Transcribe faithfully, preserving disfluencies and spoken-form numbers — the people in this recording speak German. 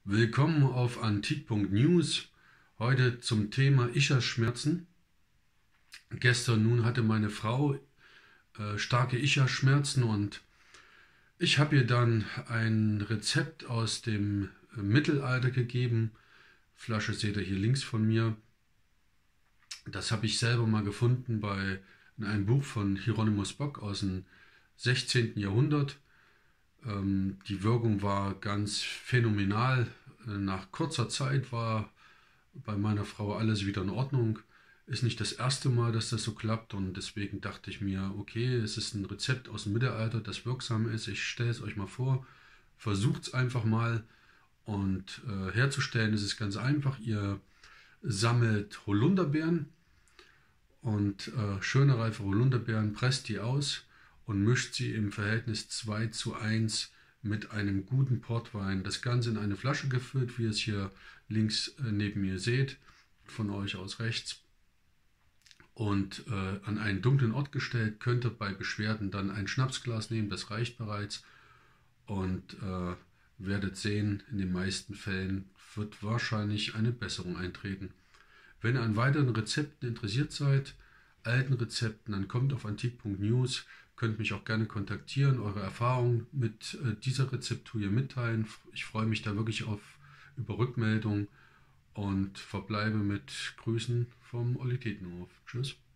Willkommen auf Antik.news. Heute zum Thema Ischiasschmerzen. Gestern nun hatte meine Frau äh, starke Ischiasschmerzen und ich habe ihr dann ein Rezept aus dem äh, Mittelalter gegeben. Flasche seht ihr hier links von mir. Das habe ich selber mal gefunden bei in einem Buch von Hieronymus Bock aus dem sechzehnten Jahrhundert. Ähm, die Wirkung war ganz phänomenal. Nach kurzer Zeit war bei meiner Frau alles wieder in Ordnung. Ist nicht das erste Mal, dass das so klappt, und deswegen dachte ich mir, okay, es ist ein Rezept aus dem Mittelalter, das wirksam ist. Ich stelle es euch mal vor, versucht es einfach mal, und äh, herzustellen ist es ganz einfach. Ihr sammelt Holunderbeeren und äh, schöne reife Holunderbeeren, presst die aus und mischt sie im Verhältnis zwei zu eins mit einem guten Portwein. Das Ganze in eine Flasche gefüllt, wie ihr es hier links äh, neben mir seht, von euch aus rechts, und äh, an einen dunklen Ort gestellt. Könnt ihr bei Beschwerden dann ein Schnapsglas nehmen, das reicht bereits, und äh, werdet sehen, in den meisten Fällen wird wahrscheinlich eine Besserung eintreten. Wenn ihr an weiteren Rezepten interessiert seid, alten Rezepten, dann kommt auf Antik.news, könnt mich auch gerne kontaktieren, eure Erfahrungen mit äh, dieser Rezeptur hier mitteilen. Ich freue mich da wirklich auf über Rückmeldung und verbleibe mit Grüßen vom Olli Tietenhof. Tschüss.